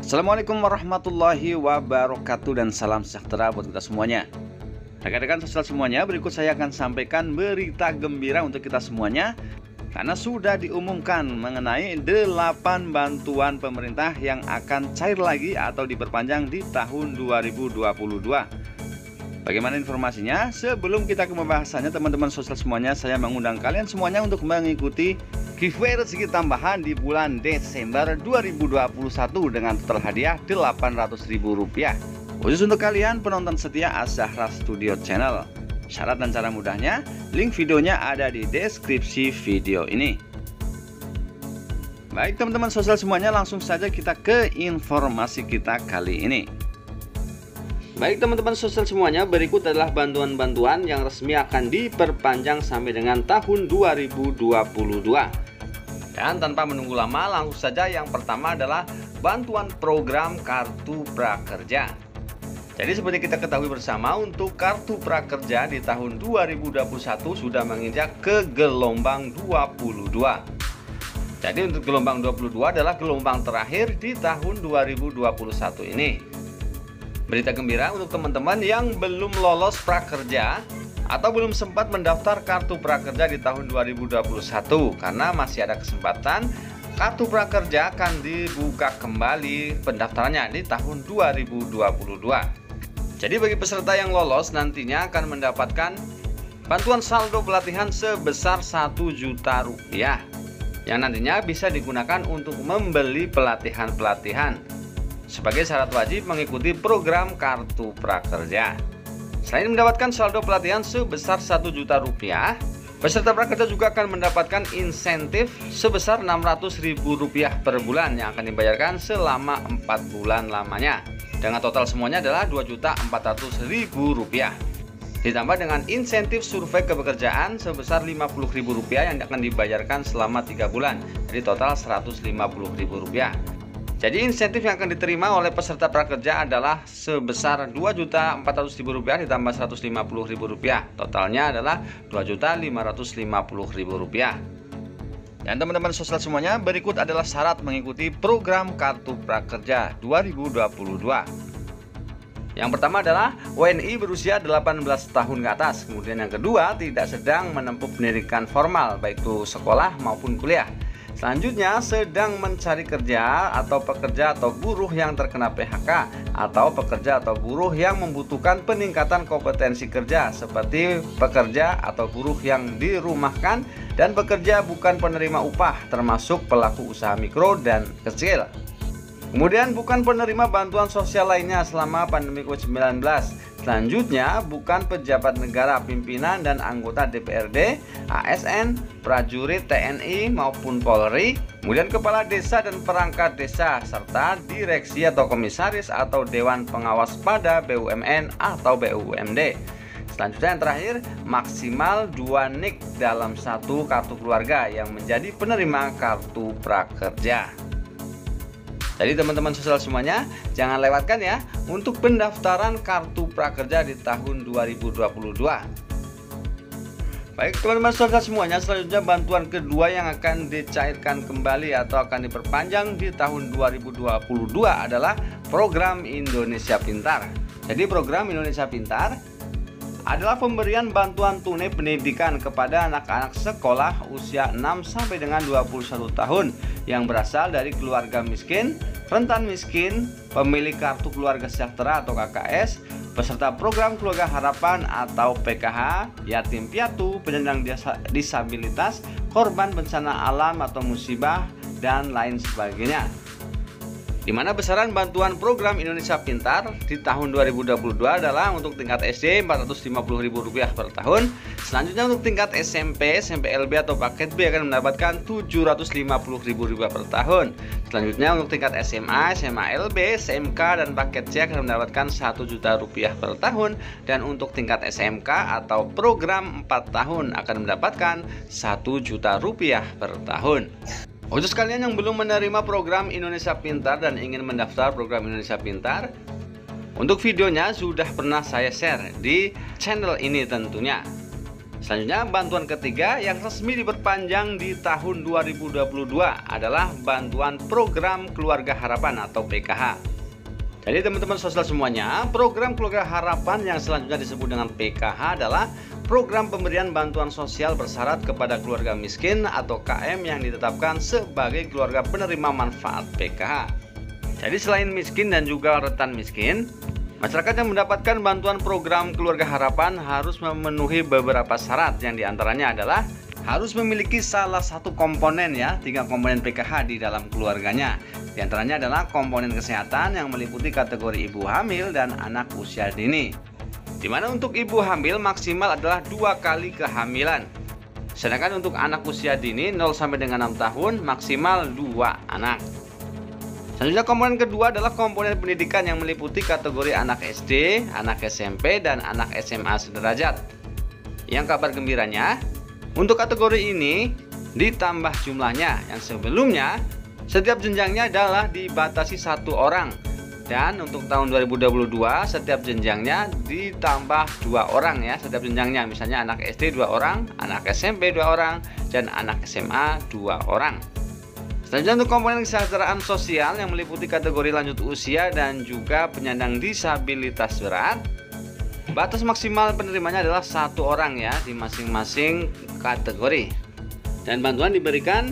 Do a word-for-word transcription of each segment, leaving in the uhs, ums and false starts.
Assalamualaikum warahmatullahi wabarakatuh dan salam sejahtera buat kita semuanya. Rekan-rekan sosial semuanya, berikut saya akan sampaikan berita gembira untuk kita semuanya, karena sudah diumumkan mengenai delapan bantuan pemerintah yang akan cair lagi atau diperpanjang di tahun dua ribu dua puluh dua. Bagaimana informasinya? Sebelum kita ke pembahasannya, teman-teman sosial semuanya, saya mengundang kalian semuanya untuk mengikuti giveaway rezeki tambahan di bulan Desember dua ribu dua puluh satu dengan total hadiah delapan ratus ribu rupiah. Khusus untuk kalian penonton setia Az-Zahra Studio Channel. Syarat dan cara mudahnya, link videonya ada di deskripsi video ini. Baik teman-teman sosial semuanya, langsung saja kita ke informasi kita kali ini. Baik teman-teman sosial semuanya, berikut adalah bantuan-bantuan yang resmi akan diperpanjang sampai dengan tahun dua ribu dua puluh dua. Dan tanpa menunggu lama, langsung saja yang pertama adalah bantuan program Kartu Prakerja. Jadi seperti kita ketahui bersama, untuk Kartu Prakerja di tahun dua ribu dua puluh satu sudah menginjak ke gelombang dua puluh dua. Jadi untuk gelombang dua puluh dua adalah gelombang terakhir di tahun dua ribu dua puluh satu ini. Berita gembira untuk teman-teman yang belum lolos prakerja atau belum sempat mendaftar Kartu Prakerja di tahun dua ribu dua puluh satu, karena masih ada kesempatan. Kartu Prakerja akan dibuka kembali pendaftarannya di tahun dua ribu dua puluh dua. Jadi bagi peserta yang lolos nantinya akan mendapatkan bantuan saldo pelatihan sebesar satu juta rupiah yang nantinya bisa digunakan untuk membeli pelatihan-pelatihan sebagai syarat wajib mengikuti program Kartu Prakerja. Selain mendapatkan saldo pelatihan sebesar satu juta rupiah, peserta prakerja juga akan mendapatkan insentif sebesar enam ratus ribu rupiah per bulan yang akan dibayarkan selama empat bulan lamanya. Dengan total semuanya adalah dua juta empat ratus ribu rupiah. Ditambah dengan insentif survei kepekerjaan sebesar lima puluh ribu rupiah yang akan dibayarkan selama tiga bulan. Jadi total seratus lima puluh ribu rupiah. Jadi insentif yang akan diterima oleh peserta prakerja adalah sebesar dua juta empat ratus ribu rupiah ditambah seratus lima puluh ribu rupiah. Totalnya adalah dua juta lima ratus lima puluh ribu rupiah. Dan teman-teman sosial semuanya, berikut adalah syarat mengikuti program Kartu Prakerja dua ribu dua puluh dua. Yang pertama adalah W N I berusia delapan belas tahun ke atas. Kemudian yang kedua, tidak sedang menempuh pendidikan formal baik itu sekolah maupun kuliah. Selanjutnya, sedang mencari kerja atau pekerja atau buruh yang terkena P H K, atau pekerja atau buruh yang membutuhkan peningkatan kompetensi kerja seperti pekerja atau buruh yang dirumahkan dan pekerja bukan penerima upah termasuk pelaku usaha mikro dan kecil. Kemudian bukan penerima bantuan sosial lainnya selama pandemi covid sembilan belas. Selanjutnya, bukan pejabat negara, pimpinan dan anggota D P R D, A S N, prajurit T N I maupun Polri, kemudian kepala desa dan perangkat desa, serta direksi atau komisaris atau dewan pengawas pada B U M N atau B U M D. Selanjutnya yang terakhir, maksimal dua nik dalam satu kartu keluarga yang menjadi penerima Kartu Prakerja. Jadi teman-teman sosial semuanya, jangan lewatkan ya untuk pendaftaran Kartu Prakerja di tahun dua ribu dua puluh dua. Baik teman-teman sosial semuanya, selanjutnya bantuan kedua yang akan dicairkan kembali atau akan diperpanjang di tahun dua ribu dua puluh dua adalah program Indonesia Pintar. Jadi program Indonesia Pintar adalah pemberian bantuan tunai pendidikan kepada anak-anak sekolah usia enam sampai dengan dua puluh satu tahun yang berasal dari keluarga miskin, rentan miskin, pemilik kartu keluarga sejahtera atau K K S, peserta program keluarga harapan atau P K H, yatim piatu, penyandang disabilitas, korban bencana alam atau musibah, dan lain sebagainya. Di mana besaran bantuan program Indonesia Pintar di tahun dua ribu dua puluh dua adalah untuk tingkat S D empat ratus lima puluh ribu rupiah per tahun. Selanjutnya untuk tingkat S M P, S M P L B atau paket B akan mendapatkan tujuh ratus lima puluh ribu rupiah per tahun. Selanjutnya untuk tingkat S M A, S M A L B, S M K dan paket C akan mendapatkan satu juta rupiah per tahun. Dan untuk tingkat S M K atau program empat tahun akan mendapatkan satu juta rupiah per tahun. Khusus kalian yang belum menerima program Indonesia Pintar dan ingin mendaftar program Indonesia Pintar, untuk videonya sudah pernah saya share di channel ini tentunya. Selanjutnya, bantuan ketiga yang resmi diperpanjang di tahun dua ribu dua puluh dua adalah bantuan program Keluarga Harapan atau P K H. Jadi teman-teman sosial semuanya, program Keluarga Harapan yang selanjutnya disebut dengan P K H adalah program pemberian bantuan sosial bersyarat kepada keluarga miskin atau K M yang ditetapkan sebagai keluarga penerima manfaat P K H. Jadi selain miskin dan juga rentan miskin, masyarakat yang mendapatkan bantuan program Keluarga Harapan harus memenuhi beberapa syarat, yang diantaranya adalah harus memiliki salah satu komponen ya, tiga komponen P K H di dalam keluarganya. Di antaranya adalah komponen kesehatan yang meliputi kategori ibu hamil dan anak usia dini. Di mana untuk ibu hamil maksimal adalah dua kali kehamilan. Sedangkan untuk anak usia dini nol sampai dengan enam tahun maksimal dua anak. Selanjutnya komponen kedua adalah komponen pendidikan yang meliputi kategori anak S D, anak S M P, dan anak S M A sederajat. Yang kabar gembiranya, untuk kategori ini ditambah jumlahnya, yang sebelumnya setiap jenjangnya adalah dibatasi satu orang. Dan untuk tahun dua ribu dua puluh dua setiap jenjangnya ditambah dua orang ya, setiap jenjangnya. Misalnya anak S D dua orang, anak S M P dua orang, dan anak S M A dua orang. Selanjutnya untuk komponen kesejahteraan sosial yang meliputi kategori lanjut usia dan juga penyandang disabilitas berat. Batas maksimal penerimanya adalah satu orang ya di masing-masing kategori. Dan bantuan diberikan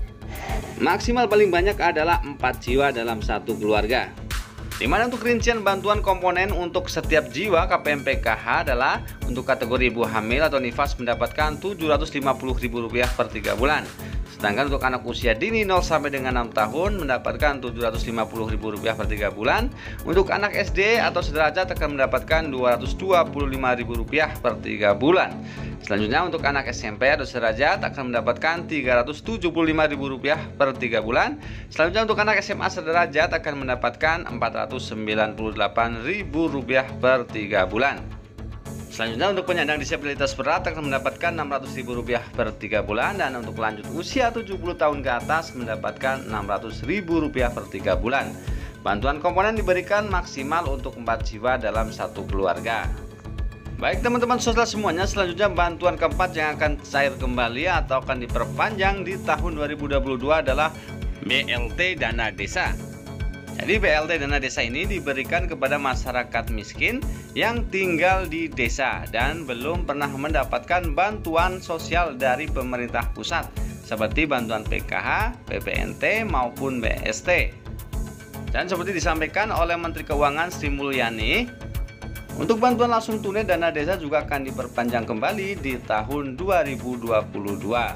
maksimal paling banyak adalah empat jiwa dalam satu keluarga. Di mana untuk rincian bantuan komponen untuk setiap jiwa K P M P K H adalah untuk kategori ibu hamil atau nifas mendapatkan tujuh ratus lima puluh ribu rupiah per tiga bulan. Sedangkan untuk anak usia dini nol sampai dengan enam tahun mendapatkan tujuh ratus lima puluh ribu rupiah per tiga bulan. Untuk anak S D atau sederajat akan mendapatkan dua ratus dua puluh lima ribu rupiah per tiga bulan. Selanjutnya untuk anak S M P atau sederajat akan mendapatkan tiga ratus tujuh puluh lima ribu rupiah per tiga bulan. Selanjutnya untuk anak S M A sederajat akan mendapatkan empat ratus sembilan puluh delapan ribu rupiah per tiga bulan. Selanjutnya untuk penyandang disabilitas berat akan mendapatkan enam ratus ribu rupiah per tiga bulan, dan untuk lanjut usia tujuh puluh tahun ke atas mendapatkan enam ratus ribu rupiah per tiga bulan. Bantuan komponen diberikan maksimal untuk empat jiwa dalam satu keluarga. Baik teman-teman sosial semuanya, selanjutnya bantuan keempat yang akan cair kembali atau akan diperpanjang di tahun dua ribu dua puluh dua adalah B L T Dana Desa. Jadi B L T Dana Desa ini diberikan kepada masyarakat miskin yang tinggal di desa dan belum pernah mendapatkan bantuan sosial dari pemerintah pusat seperti bantuan P K H, P P N T maupun B S T. Dan seperti disampaikan oleh Menteri Keuangan Sri Mulyani, untuk bantuan langsung tunai dana desa juga akan diperpanjang kembali di tahun dua ribu dua puluh dua.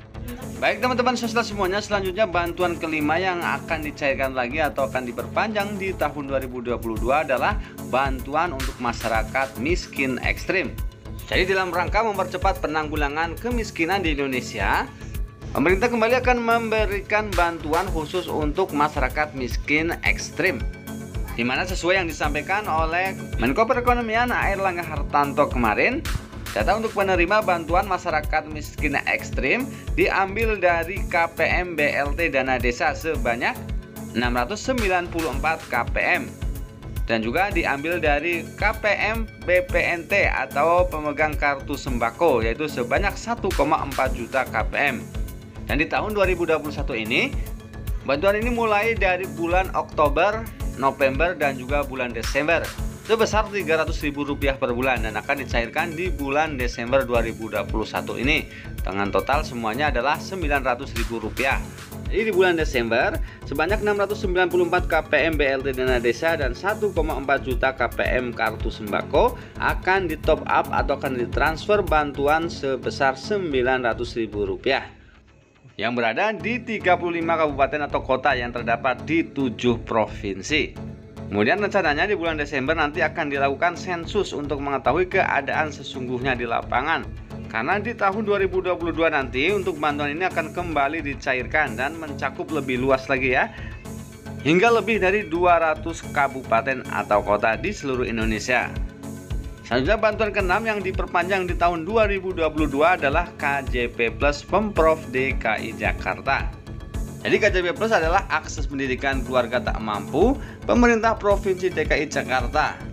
Baik teman-teman sosial semuanya, selanjutnya bantuan kelima yang akan dicairkan lagi atau akan diperpanjang di tahun dua ribu dua puluh dua adalah bantuan untuk masyarakat miskin ekstrim. Jadi dalam rangka mempercepat penanggulangan kemiskinan di Indonesia, pemerintah kembali akan memberikan bantuan khusus untuk masyarakat miskin ekstrim, di mana sesuai yang disampaikan oleh Menko Perekonomian Airlangga Hartarto kemarin, data untuk penerima bantuan masyarakat miskin ekstrim diambil dari K P M B L T Dana Desa sebanyak enam ratus sembilan puluh empat K P M dan juga diambil dari K P M B P N T atau pemegang kartu sembako yaitu sebanyak satu koma empat juta K P M. Dan di tahun dua ribu dua puluh satu ini, bantuan ini mulai dari bulan Oktober, November, dan juga bulan Desember sebesar tiga ratus ribu rupiah per bulan dan akan dicairkan di bulan Desember dua ribu dua puluh satu ini dengan total semuanya adalah sembilan ratus ribu rupiah. Jadi di bulan Desember sebanyak enam ratus sembilan puluh empat K P M B L T Dana Desa dan satu koma empat juta K P M kartu sembako akan di top up atau akan ditransfer bantuan sebesar sembilan ratus ribu rupiah yang berada di tiga puluh lima kabupaten atau kota yang terdapat di tujuh provinsi. Kemudian rencananya di bulan Desember nanti akan dilakukan sensus untuk mengetahui keadaan sesungguhnya di lapangan. Karena di tahun dua ribu dua puluh dua nanti untuk bantuan ini akan kembali dicairkan dan mencakup lebih luas lagi ya, hingga lebih dari dua ratus kabupaten atau kota di seluruh Indonesia. Selanjutnya bantuan keenam yang diperpanjang di tahun dua ribu dua puluh dua adalah K J P Plus Pemprov D K I Jakarta. Jadi K J P Plus adalah akses pendidikan keluarga tak mampu pemerintah Provinsi D K I Jakarta.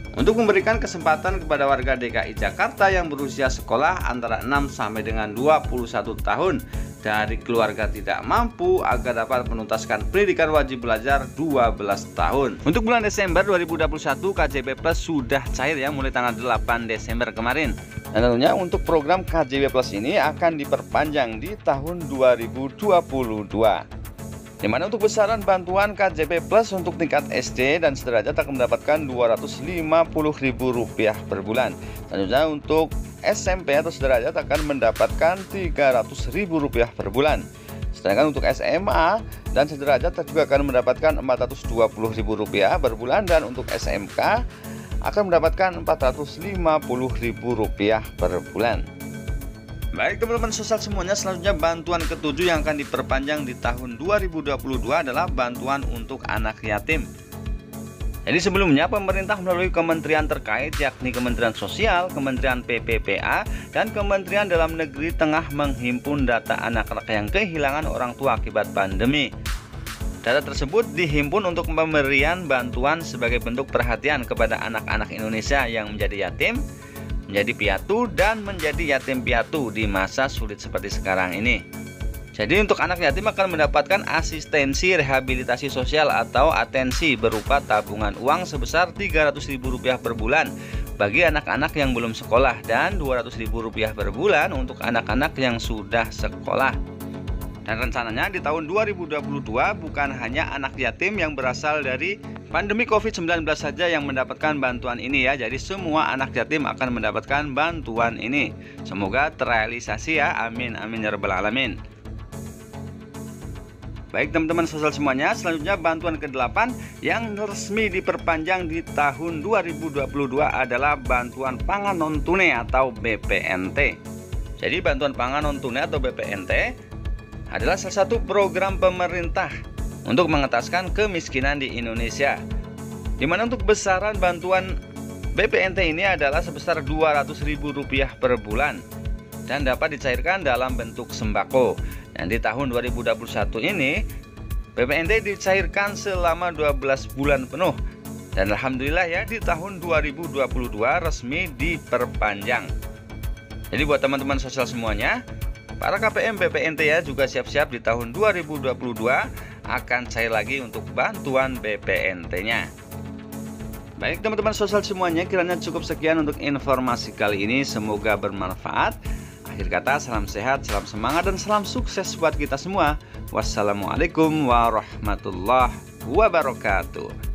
untuk memberikan kesempatan kepada warga D K I Jakarta yang berusia sekolah antara enam sampai dengan dua puluh satu tahun dari keluarga tidak mampu agar dapat menuntaskan pendidikan wajib belajar dua belas tahun. Untuk bulan Desember dua ribu dua puluh satu K J B Plus sudah cair ya, mulai tanggal delapan Desember kemarin. Dan tentunya untuk program K J B Plus ini akan diperpanjang di tahun dua ribu dua puluh dua. Di mana untuk besaran bantuan K J B Plus untuk tingkat S D dan sederajat akan mendapatkan dua ratus lima puluh ribu rupiah per bulan. Selanjutnya untuk S M P atau sederajat akan mendapatkan tiga ratus ribu rupiah per bulan. Sedangkan untuk S M A dan sederajat juga akan mendapatkan empat ratus dua puluh ribu rupiah per bulan, dan untuk S M K akan mendapatkan empat ratus lima puluh ribu rupiah per bulan. Baik teman-teman sosial semuanya, selanjutnya bantuan ketujuh yang akan diperpanjang di tahun dua ribu dua puluh dua adalah bantuan untuk anak yatim. Jadi sebelumnya pemerintah melalui kementerian terkait yakni Kementerian Sosial, Kementerian P P P A, dan Kementerian Dalam Negeri tengah menghimpun data anak-anak yang kehilangan orang tua akibat pandemi. Data tersebut dihimpun untuk pemberian bantuan sebagai bentuk perhatian kepada anak-anak Indonesia yang menjadi yatim, menjadi piatu, dan menjadi yatim piatu di masa sulit seperti sekarang ini. Jadi untuk anak yatim akan mendapatkan asistensi rehabilitasi sosial atau atensi berupa tabungan uang sebesar tiga ratus ribu rupiah per bulan bagi anak-anak yang belum sekolah, dan dua ratus ribu rupiah per bulan untuk anak-anak yang sudah sekolah. Dan rencananya di tahun dua ribu dua puluh dua bukan hanya anak yatim yang berasal dari pandemi covid sembilan belas saja yang mendapatkan bantuan ini ya. Jadi semua anak yatim akan mendapatkan bantuan ini. Semoga terrealisasi ya, amin amin ya rabbal alamin. Baik teman-teman sosial semuanya, selanjutnya bantuan kedelapan yang resmi diperpanjang di tahun dua ribu dua puluh dua adalah bantuan pangan non tunai atau B P N T. Jadi bantuan pangan non tunai atau B P N T adalah salah satu program pemerintah untuk mengentaskan kemiskinan di Indonesia, di mana untuk besaran bantuan B P N T ini adalah sebesar dua ratus ribu rupiah per bulan dan dapat dicairkan dalam bentuk sembako. Dan di tahun dua ribu dua puluh satu ini B P N T dicairkan selama dua belas bulan penuh, dan alhamdulillah ya di tahun dua ribu dua puluh dua resmi diperpanjang. Jadi buat teman-teman sosial semuanya, para K P M B P N T ya juga siap-siap di tahun dua ribu dua puluh dua akan cair lagi untuk bantuan B P N T-nya. Baik teman-teman sosial semuanya, kiranya cukup sekian untuk informasi kali ini, semoga bermanfaat. Akhir kata, salam sehat, salam semangat, dan salam sukses buat kita semua. Wassalamualaikum warahmatullahi wabarakatuh.